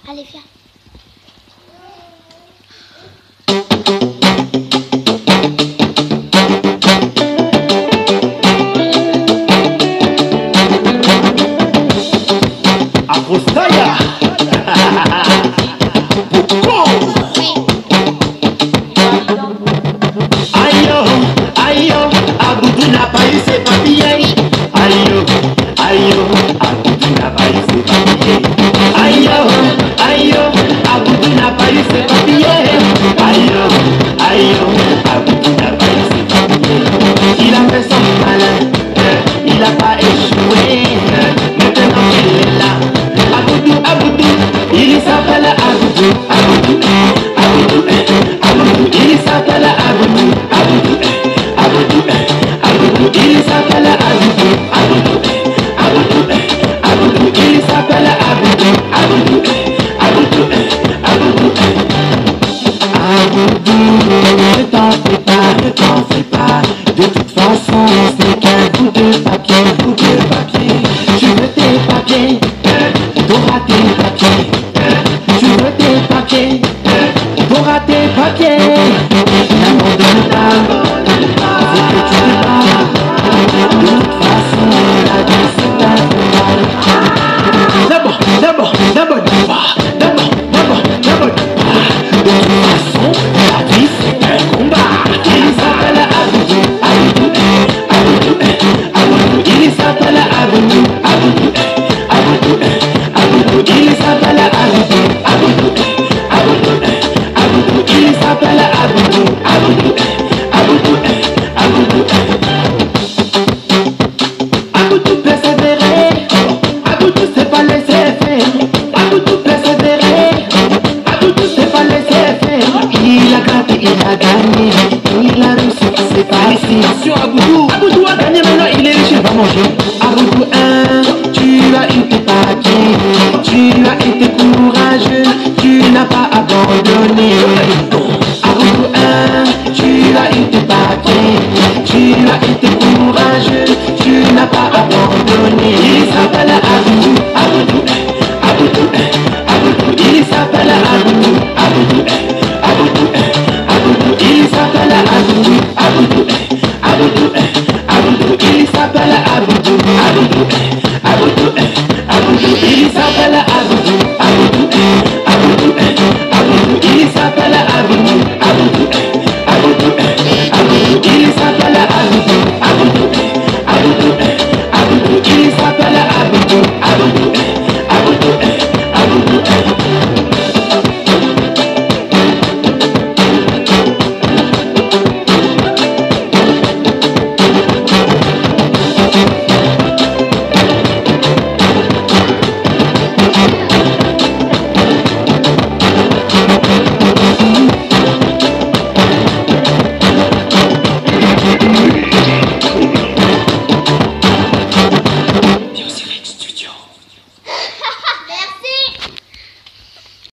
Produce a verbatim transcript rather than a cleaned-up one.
Allez, viens. Apostaya. Ayo, ayo, Aboudou n'a pas eu ses papiers. Ayo, ayo, Aboudou n'a pas eu ses papiers. Ayo, ayo, Aboudou n'a pas eu ses papiers. Ayo, ayo, Aboudou n'a pas eu ses papiers. Il a fait son malin, il n'a pas échoué. Maintenant qu'il est là, Aboudou, Aboudou, il s'appelle Aboudou, Aboudou, Aboudou, Aboudou, il s'appelle Aboudou, Aboudou, Aboudou, Aboudou, il s'appelle Aboudou, Aboudou, Aboudou, Aboudou, il s'appelle Aboudou, Aboudou, Aboudou, Aboudou, Aboudou, ne t'en fais pas, ne t'en fais pas, de toute façon c'est qu'un bout de papier, bout de papier, tu veux tes papiers, t'auras tes papiers, tu veux tes papiers, t'auras tes papiers, n'abandonne pas, c'est que tu ne pas, de toute façon la vie c'est un combat. D'abord, d'abord, d'abord, d'abord, d'abord, d'abord, d'abord, de toute façon la vie c'est un combat. Il s'appelle Aboudou, Aboudou, Aboudou, Aboudou, il s'appelle Aboudou, Aboudou, Aboudou, Aboudou, il s'appelle Aboudou, Aboudou, Aboudou, Aboudou, il s'appelle Aboudou, Aboudou, Aboudou, Aboudou, Aboudou persévérer, Aboudou c'est pas laisser faire, Aboudou persévérer, Aboudou c'est pas laisser faire. Il a gratté, il a gagné, il a réussi, c'est pas facile. Attention Aboudou, Aboudou a gagné maintenant, il est riche, il va manger.